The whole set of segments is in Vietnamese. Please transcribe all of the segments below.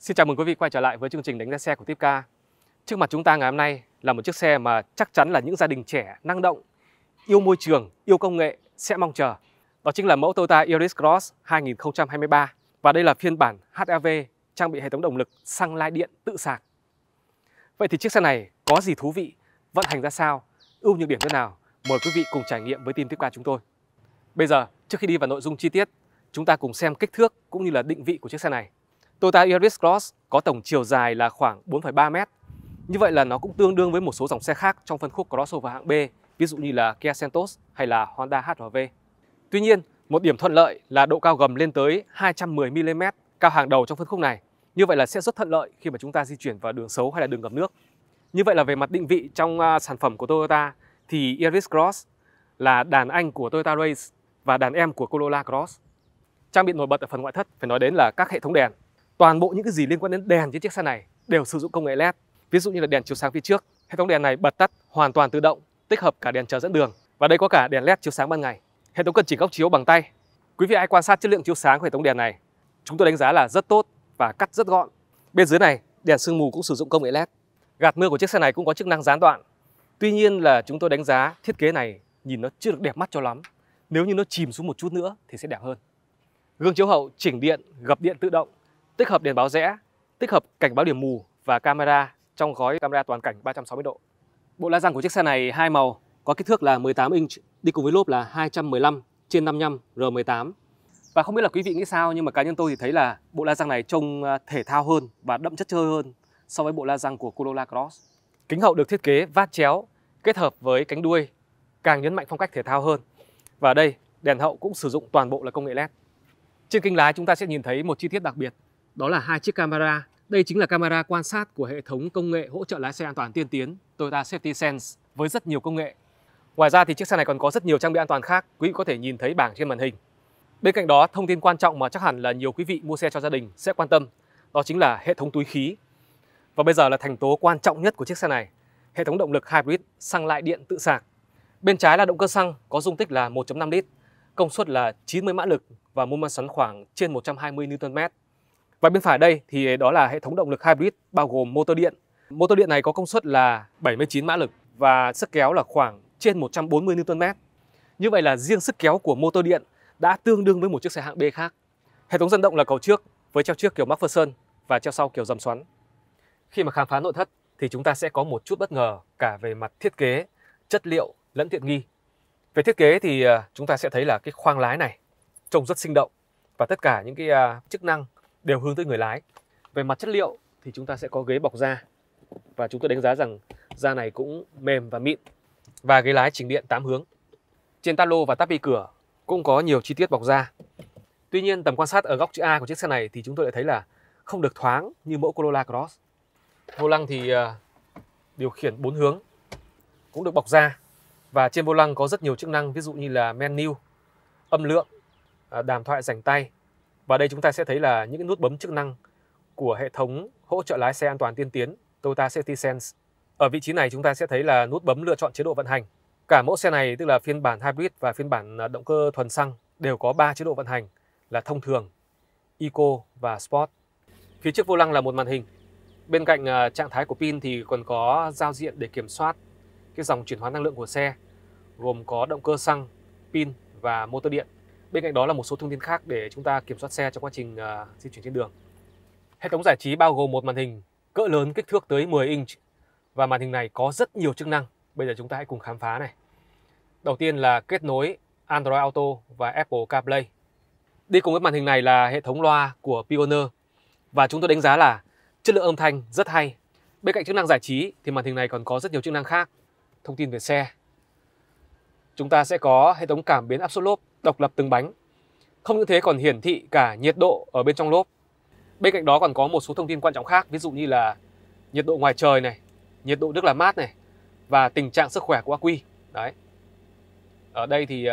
Xin chào mừng quý vị quay trở lại với chương trình đánh giá xe của Tipcar. Trước mặt chúng ta ngày hôm nay là một chiếc xe mà chắc chắn là những gia đình trẻ năng động, yêu môi trường, yêu công nghệ sẽ mong chờ. Đó chính là mẫu Toyota Yaris Cross 2023 và đây là phiên bản HRV trang bị hệ thống động lực xăng lai điện tự sạc. Vậy thì chiếc xe này có gì thú vị, vận hành ra sao, ưu nhược điểm thế nào? Mời quý vị cùng trải nghiệm với team Tipcar chúng tôi. Bây giờ, trước khi đi vào nội dung chi tiết, chúng ta cùng xem kích thước cũng như là định vị của chiếc xe này. Toyota Yaris Cross có tổng chiều dài là khoảng 4,3 m. Như vậy là nó cũng tương đương với một số dòng xe khác trong phân khúc crossover hạng B, ví dụ như là Kia Seltos hay là Honda HR-V. Tuy nhiên, một điểm thuận lợi là độ cao gầm lên tới 210 mm, cao hàng đầu trong phân khúc này. Như vậy là sẽ rất thuận lợi khi mà chúng ta di chuyển vào đường xấu hay là đường ngập nước. Như vậy là về mặt định vị trong sản phẩm của Toyota thì Yaris Cross là đàn anh của Toyota Race và đàn em của Corolla Cross. Trang bị nổi bật ở phần ngoại thất phải nói đến là các hệ thống đèn. Toàn bộ những cái gì liên quan đến đèn trên chiếc xe này đều sử dụng công nghệ LED. Ví dụ như là đèn chiếu sáng phía trước, hệ thống đèn này bật tắt hoàn toàn tự động, tích hợp cả đèn chờ dẫn đường. Và đây có cả đèn LED chiếu sáng ban ngày. Hệ thống cần chỉnh góc chiếu bằng tay. Quý vị hãy quan sát chất lượng chiếu sáng của hệ thống đèn này. Chúng tôi đánh giá là rất tốt và cắt rất gọn. Bên dưới này, đèn sương mù cũng sử dụng công nghệ LED. Gạt mưa của chiếc xe này cũng có chức năng gián đoạn. Tuy nhiên là chúng tôi đánh giá thiết kế này nhìn nó chưa được đẹp mắt cho lắm. Nếu như nó chìm xuống một chút nữa thì sẽ đẹp hơn. Gương chiếu hậu chỉnh điện, gập điện tự động, tích hợp đèn báo rẽ, tích hợp cảnh báo điểm mù và camera trong gói camera toàn cảnh 360 độ. Bộ la răng của chiếc xe này hai màu, có kích thước là 18 inch, đi cùng với lốp là 215/55 R18. Và không biết là quý vị nghĩ sao, nhưng mà cá nhân tôi thì thấy là bộ la răng này trông thể thao hơn và đậm chất chơi hơn so với bộ la răng của Corolla Cross. Kính hậu được thiết kế vát chéo, kết hợp với cánh đuôi, càng nhấn mạnh phong cách thể thao hơn. Và ở đây, đèn hậu cũng sử dụng toàn bộ là công nghệ LED. Trên kính lái chúng ta sẽ nhìn thấy một chi tiết đặc biệt, đó là hai chiếc camera. Đây chính là camera quan sát của hệ thống công nghệ hỗ trợ lái xe an toàn tiên tiến Toyota Safety Sense với rất nhiều công nghệ. Ngoài ra thì chiếc xe này còn có rất nhiều trang bị an toàn khác, quý vị có thể nhìn thấy bảng trên màn hình. Bên cạnh đó, thông tin quan trọng mà chắc hẳn là nhiều quý vị mua xe cho gia đình sẽ quan tâm, đó chính là hệ thống túi khí. Và bây giờ là thành tố quan trọng nhất của chiếc xe này, hệ thống động lực hybrid xăng lại điện tự sạc. Bên trái là động cơ xăng có dung tích là 1.5 lít, công suất là 90 mã lực và mô men xoắn khoảng trên 120 Nm. Và bên phải đây thì đó là hệ thống động lực hybrid bao gồm motor điện. Motor điện này có công suất là 79 mã lực và sức kéo là khoảng trên 140 Nm. Như vậy là riêng sức kéo của motor điện đã tương đương với một chiếc xe hạng B khác. Hệ thống dẫn động là cầu trước với treo trước kiểu MacPherson và treo sau kiểu dầm xoắn. Khi mà khám phá nội thất thì chúng ta sẽ có một chút bất ngờ cả về mặt thiết kế, chất liệu lẫn tiện nghi. Về thiết kế thì chúng ta sẽ thấy là cái khoang lái này trông rất sinh động và tất cả những cái chức năng đều hướng tới người lái. Về mặt chất liệu thì chúng ta sẽ có ghế bọc da và chúng tôi đánh giá rằng da này cũng mềm và mịn và ghế lái chỉnh điện 8 hướng. Trên táp lô và táp bi cửa cũng có nhiều chi tiết bọc da. Tuy nhiên tầm quan sát ở góc chữ A của chiếc xe này thì chúng tôi lại thấy là không được thoáng như mẫu Corolla Cross. Vô lăng thì điều khiển 4 hướng cũng được bọc da và trên vô lăng có rất nhiều chức năng, ví dụ như là menu, âm lượng, đàm thoại rảnh tay. Và đây chúng ta sẽ thấy là những cái nút bấm chức năng của hệ thống hỗ trợ lái xe an toàn tiên tiến Toyota Safety Sense. Ở vị trí này chúng ta sẽ thấy là nút bấm lựa chọn chế độ vận hành. Cả mẫu xe này tức là phiên bản hybrid và phiên bản động cơ thuần xăng đều có 3 chế độ vận hành là thông thường, eco và sport. Phía trước vô lăng là một màn hình. Bên cạnh trạng thái của pin thì còn có giao diện để kiểm soát cái dòng chuyển hóa năng lượng của xe, gồm có động cơ xăng, pin và motor điện. Bên cạnh đó là một số thông tin khác để chúng ta kiểm soát xe trong quá trình di chuyển trên đường. Hệ thống giải trí bao gồm một màn hình cỡ lớn kích thước tới 10 inch và màn hình này có rất nhiều chức năng. Bây giờ chúng ta hãy cùng khám phá này. Đầu tiên là kết nối Android Auto và Apple CarPlay. Đi cùng với màn hình này là hệ thống loa của Pioneer và chúng tôi đánh giá là chất lượng âm thanh rất hay. Bên cạnh chức năng giải trí thì màn hình này còn có rất nhiều chức năng khác. Thông tin về xe. Chúng ta sẽ có hệ thống cảm biến áp suất lốp độc lập từng bánh. Không những thế còn hiển thị cả nhiệt độ ở bên trong lốp. Bên cạnh đó còn có một số thông tin quan trọng khác, ví dụ như là nhiệt độ ngoài trời này, nhiệt độ nước làm mát này và tình trạng sức khỏe của ắc quy. Đấy. Ở đây thì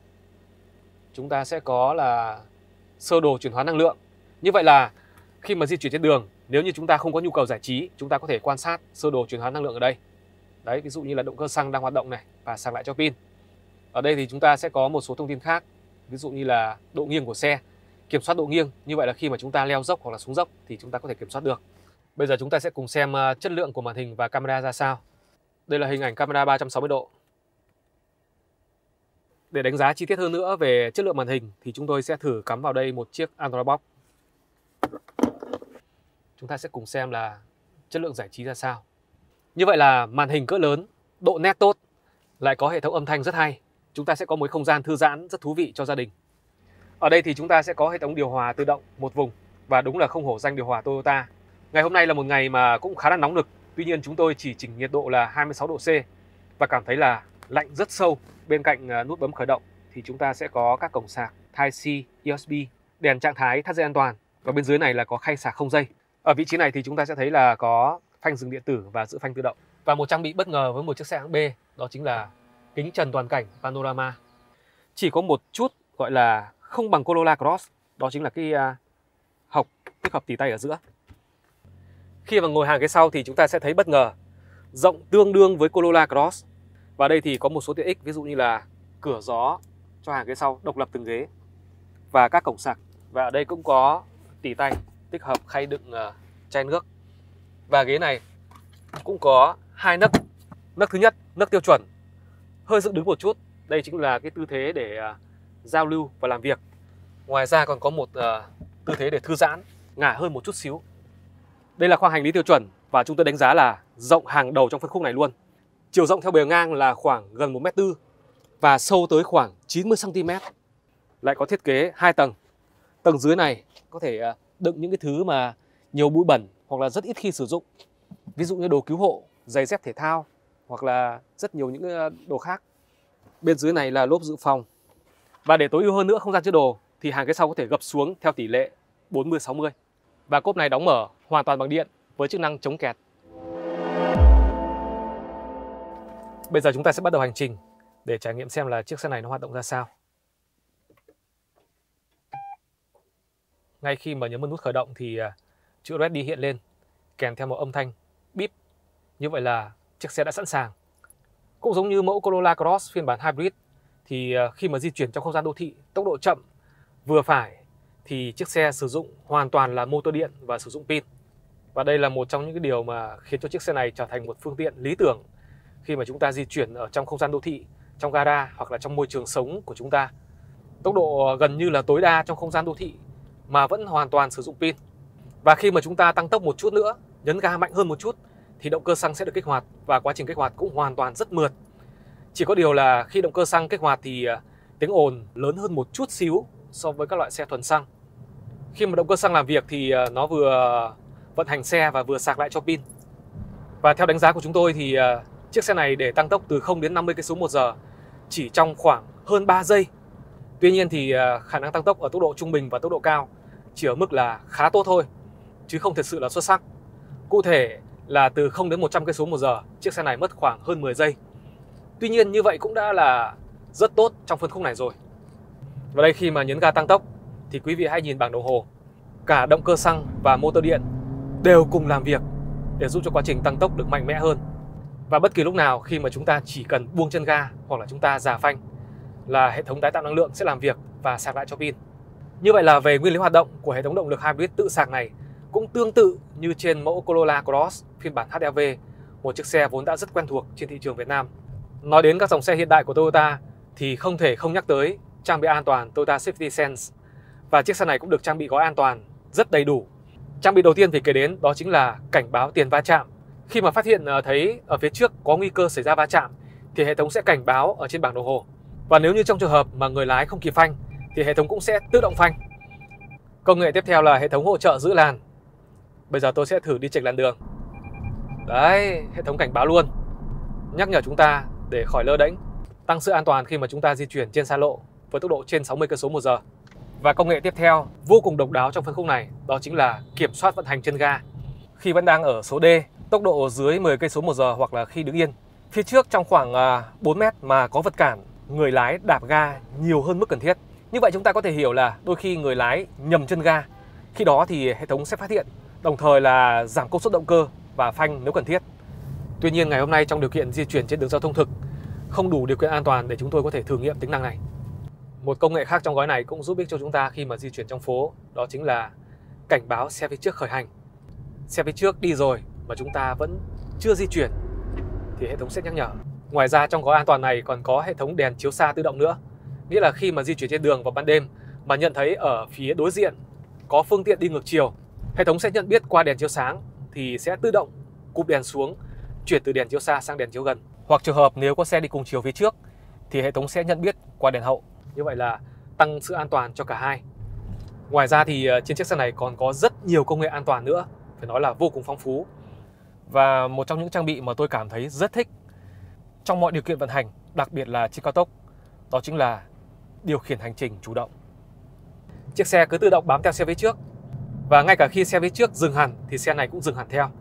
chúng ta sẽ có là sơ đồ chuyển hóa năng lượng. Như vậy là khi mà di chuyển trên đường, nếu như chúng ta không có nhu cầu giải trí, chúng ta có thể quan sát sơ đồ chuyển hóa năng lượng ở đây. Đấy, ví dụ như là động cơ xăng đang hoạt động này và sạc lại cho pin. Ở đây thì chúng ta sẽ có một số thông tin khác, ví dụ như là độ nghiêng của xe. kiểm soát độ nghiêng. Như vậy là khi mà chúng ta leo dốc hoặc là xuống dốc thì chúng ta có thể kiểm soát được. Bây giờ chúng ta sẽ cùng xem chất lượng của màn hình và camera ra sao. Đây là hình ảnh camera 360 độ. Để đánh giá chi tiết hơn nữa về chất lượng màn hình thì chúng tôi sẽ thử cắm vào đây một chiếc Android Box. Chúng ta sẽ cùng xem là chất lượng giải trí ra sao. Như vậy là màn hình cỡ lớn, độ nét tốt, lại có hệ thống âm thanh rất hay. Chúng ta sẽ có một không gian thư giãn rất thú vị cho gia đình. Ở đây thì chúng ta sẽ có hệ thống điều hòa tự động một vùng, và đúng là không hổ danh điều hòa Toyota. Ngày hôm nay là một ngày mà cũng khá là nóng nực. Tuy nhiên chúng tôi chỉ chỉnh nhiệt độ là 26 độ C và cảm thấy là lạnh rất sâu. Bên cạnh nút bấm khởi động thì chúng ta sẽ có các cổng sạc Type-C, USB, đèn trạng thái thắt dây an toàn, và bên dưới này là có khay sạc không dây. Ở vị trí này thì chúng ta sẽ thấy là có phanh dừng điện tử và giữ phanh tự động. Và một trang bị bất ngờ với một chiếc xe hãng B, đó chính là kính trần toàn cảnh panorama. Chỉ có một chút gọi là không bằng Corolla Cross, đó chính là cái hộc tích hợp tỉ tay ở giữa. Khi mà ngồi hàng ghế sau thì chúng ta sẽ thấy bất ngờ rộng tương đương với Corolla Cross. Và đây thì có một số tiện ích, ví dụ như là cửa gió cho hàng ghế sau độc lập từng ghế và các cổng sạc. Và ở đây cũng có tỉ tay tích hợp khay đựng chai nước. Và ghế này cũng có hai nấc. Nấc thứ nhất, nấc tiêu chuẩn, hơi dựng đứng một chút. Đây chính là cái tư thế để giao lưu và làm việc. Ngoài ra còn có một tư thế để thư giãn, ngả hơn một chút xíu. Đây là khoang hành lý tiêu chuẩn và chúng tôi đánh giá là rộng hàng đầu trong phân khúc này luôn. Chiều rộng theo bề ngang là khoảng gần 1m4 và sâu tới khoảng 90 cm. Lại có thiết kế 2 tầng. Tầng dưới này có thể đựng những cái thứ mà nhiều bụi bẩn hoặc là rất ít khi sử dụng. Ví dụ như đồ cứu hộ, giày dép thể thao hoặc là rất nhiều những đồ khác. Bên dưới này là lốp dự phòng. Và để tối ưu hơn nữa không gian chứa đồ thì hàng ghế sau có thể gập xuống theo tỷ lệ 40-60. Và cốp này đóng mở hoàn toàn bằng điện với chức năng chống kẹt. Bây giờ chúng ta sẽ bắt đầu hành trình để trải nghiệm xem là chiếc xe này nó hoạt động ra sao. Ngay khi mà nhấn vào nút khởi động thì chữ Ready hiện lên kèm theo một âm thanh bíp. Như vậy là chiếc xe đã sẵn sàng. Cũng giống như mẫu Corolla Cross phiên bản Hybrid thì khi mà di chuyển trong không gian đô thị tốc độ chậm vừa phải thì chiếc xe sử dụng hoàn toàn là motor điện và sử dụng pin. Và đây là một trong những cái điều mà khiến cho chiếc xe này trở thành một phương tiện lý tưởng khi mà chúng ta di chuyển ở trong không gian đô thị, trong gara hoặc là trong môi trường sống của chúng ta. Tốc độ gần như là tối đa trong không gian đô thị mà vẫn hoàn toàn sử dụng pin. Và khi mà chúng ta tăng tốc một chút nữa, nhấn ga mạnh hơn một chút thì động cơ xăng sẽ được kích hoạt và quá trình kích hoạt cũng hoàn toàn rất mượt. Chỉ có điều là khi động cơ xăng kích hoạt thì tiếng ồn lớn hơn một chút xíu so với các loại xe thuần xăng. Khi mà động cơ xăng làm việc thì nó vừa vận hành xe và vừa sạc lại cho pin. Và theo đánh giá của chúng tôi thì chiếc xe này để tăng tốc từ 0 đến 50 km/h chỉ trong khoảng hơn 3 giây. Tuy nhiên thì khả năng tăng tốc ở tốc độ trung bình và tốc độ cao chỉ ở mức là khá tốt thôi, chứ không thật sự là xuất sắc. Cụ thể là từ 0 đến 100 km/h, chiếc xe này mất khoảng hơn 10 giây. Tuy nhiên như vậy cũng đã là rất tốt trong phân khúc này rồi. Và đây khi mà nhấn ga tăng tốc thì quý vị hãy nhìn bảng đồng hồ. Cả động cơ xăng và motor điện đều cùng làm việc để giúp cho quá trình tăng tốc được mạnh mẽ hơn. Và bất kỳ lúc nào khi mà chúng ta chỉ cần buông chân ga hoặc là chúng ta già phanh là hệ thống tái tạo năng lượng sẽ làm việc và sạc lại cho pin. Như vậy là về nguyên lý hoạt động của hệ thống động lực hybrid tự sạc này cũng tương tự như trên mẫu Corolla Cross phiên bản HRV, một chiếc xe vốn đã rất quen thuộc trên thị trường Việt Nam. Nói đến các dòng xe hiện đại của Toyota thì không thể không nhắc tới trang bị an toàn Toyota Safety Sense. Và chiếc xe này cũng được trang bị gói an toàn rất đầy đủ. Trang bị đầu tiên phải kể đến đó chính là cảnh báo tiền va chạm. Khi mà phát hiện thấy ở phía trước có nguy cơ xảy ra va chạm thì hệ thống sẽ cảnh báo ở trên bảng đồng hồ. Và nếu như trong trường hợp mà người lái không kịp phanh thì hệ thống cũng sẽ tự động phanh. Công nghệ tiếp theo là hệ thống hỗ trợ giữ làn. Bây giờ tôi sẽ thử đi chệch làn đường. Đấy, hệ thống cảnh báo luôn, nhắc nhở chúng ta để khỏi lơ đễnh, tăng sự an toàn khi mà chúng ta di chuyển trên xa lộ với tốc độ trên 60 km/h. Và công nghệ tiếp theo vô cùng độc đáo trong phân khúc này, đó chính là kiểm soát vận hành chân ga. Khi vẫn đang ở số D, tốc độ dưới 10 km/h hoặc là khi đứng yên, phía trước trong khoảng 4 mét mà có vật cản, người lái đạp ga nhiều hơn mức cần thiết. Như vậy chúng ta có thể hiểu là đôi khi người lái nhầm chân ga. Khi đó thì hệ thống sẽ phát hiện, đồng thời là giảm công suất động cơ và phanh nếu cần thiết. Tuy nhiên ngày hôm nay trong điều kiện di chuyển trên đường giao thông thực, không đủ điều kiện an toàn để chúng tôi có thể thử nghiệm tính năng này. Một công nghệ khác trong gói này cũng giúp ích cho chúng ta khi mà di chuyển trong phố, đó chính là cảnh báo xe phía trước khởi hành. Xe phía trước đi rồi mà chúng ta vẫn chưa di chuyển thì hệ thống sẽ nhắc nhở. Ngoài ra trong gói an toàn này còn có hệ thống đèn chiếu xa tự động nữa. Nghĩa là khi mà di chuyển trên đường vào ban đêm mà nhận thấy ở phía đối diện có phương tiện đi ngược chiều, hệ thống sẽ nhận biết qua đèn chiếu sáng thì sẽ tự động cụp đèn xuống, chuyển từ đèn chiếu xa sang đèn chiếu gần. Hoặc trường hợp nếu có xe đi cùng chiều phía trước thì hệ thống sẽ nhận biết qua đèn hậu. Như vậy là tăng sự an toàn cho cả hai. Ngoài ra thì trên chiếc xe này còn có rất nhiều công nghệ an toàn nữa, phải nói là vô cùng phong phú. Và một trong những trang bị mà tôi cảm thấy rất thích trong mọi điều kiện vận hành, đặc biệt là trên cao tốc, đó chính là điều khiển hành trình chủ động. Chiếc xe cứ tự động bám theo xe phía trước, và ngay cả khi xe phía trước dừng hẳn thì xe này cũng dừng hẳn theo.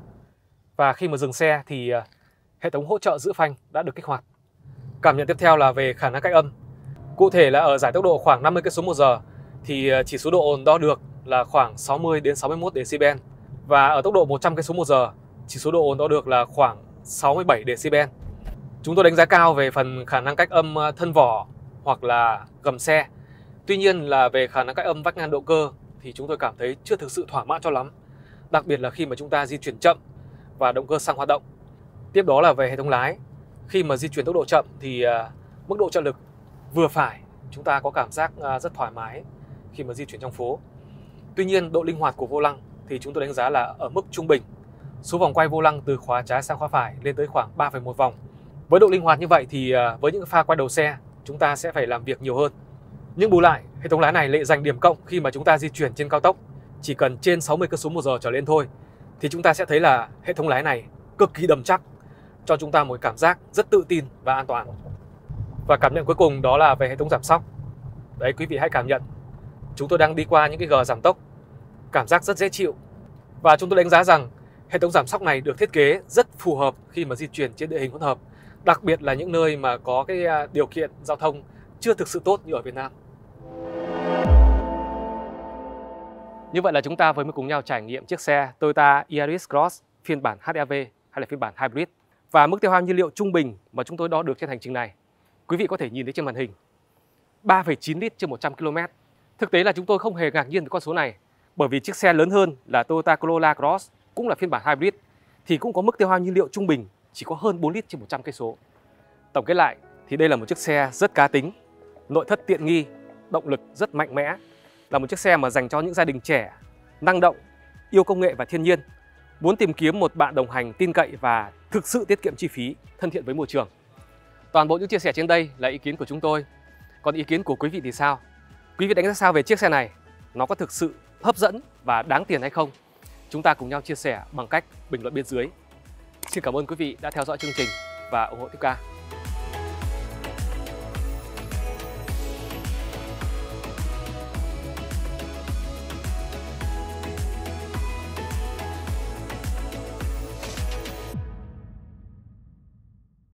Và khi mà dừng xe thì hệ thống hỗ trợ giữ phanh đã được kích hoạt. Cảm nhận tiếp theo là về khả năng cách âm. Cụ thể là ở giải tốc độ khoảng 50 km/h thì chỉ số độ ồn đo được là khoảng 60 đến 61 decibel. Và ở tốc độ 100 km/h, chỉ số độ ồn đo được là khoảng 67 decibel. Chúng tôi đánh giá cao về phần khả năng cách âm thân vỏ hoặc là gầm xe. Tuy nhiên là về khả năng cách âm vách ngăn động cơ thì chúng tôi cảm thấy chưa thực sự thỏa mãn cho lắm. Đặc biệt là khi mà chúng ta di chuyển chậm và động cơ xăng hoạt động. Tiếp đó là về hệ thống lái. Khi mà di chuyển tốc độ chậm thì mức độ trợ lực vừa phải, chúng ta có cảm giác rất thoải mái khi mà di chuyển trong phố. Tuy nhiên độ linh hoạt của vô lăng thì chúng tôi đánh giá là ở mức trung bình. Số vòng quay vô lăng từ khóa trái sang khóa phải lên tới khoảng 3,1 vòng. Với độ linh hoạt như vậy thì với những pha quay đầu xe chúng ta sẽ phải làm việc nhiều hơn. Nhưng bù lại, hệ thống lái này lại dành điểm cộng khi mà chúng ta di chuyển trên cao tốc. Chỉ cần trên 60 km/h trở lên thôi thì chúng ta sẽ thấy là hệ thống lái này cực kỳ đầm chắc, cho chúng ta một cảm giác rất tự tin và an toàn. Và cảm nhận cuối cùng đó là về hệ thống giảm xóc. Đấy, quý vị hãy cảm nhận. Chúng tôi đang đi qua những cái gờ giảm tốc, cảm giác rất dễ chịu. Và chúng tôi đánh giá rằng hệ thống giảm xóc này được thiết kế rất phù hợp khi mà di chuyển trên địa hình hỗn hợp, đặc biệt là những nơi mà có cái điều kiện giao thông chưa thực sự tốt như ở Việt Nam. Như vậy là chúng ta vừa mới cùng nhau trải nghiệm chiếc xe Toyota Yaris Cross phiên bản HRV hay là phiên bản Hybrid. Và mức tiêu hao nhiên liệu trung bình mà chúng tôi đo được trên hành trình này, quý vị có thể nhìn thấy trên màn hình, 3,9 lít trên 100 km. Thực tế là chúng tôi không hề ngạc nhiên với con số này, bởi vì chiếc xe lớn hơn là Toyota Corolla Cross cũng là phiên bản Hybrid thì cũng có mức tiêu hao nhiên liệu trung bình chỉ có hơn 4 lít trên 100 cây số. Tổng kết lại thì đây là một chiếc xe rất cá tính, nội thất tiện nghi, động lực rất mạnh mẽ, là một chiếc xe mà dành cho những gia đình trẻ, năng động, yêu công nghệ và thiên nhiên, muốn tìm kiếm một bạn đồng hành tin cậy và thực sự tiết kiệm chi phí, thân thiện với môi trường. Toàn bộ những chia sẻ trên đây là ý kiến của chúng tôi. Còn ý kiến của quý vị thì sao? Quý vị đánh giá sao về chiếc xe này? Nó có thực sự hấp dẫn và đáng tiền hay không? Chúng ta cùng nhau chia sẻ bằng cách bình luận bên dưới. Xin cảm ơn quý vị đã theo dõi chương trình và ủng hộ Tiếp Ca.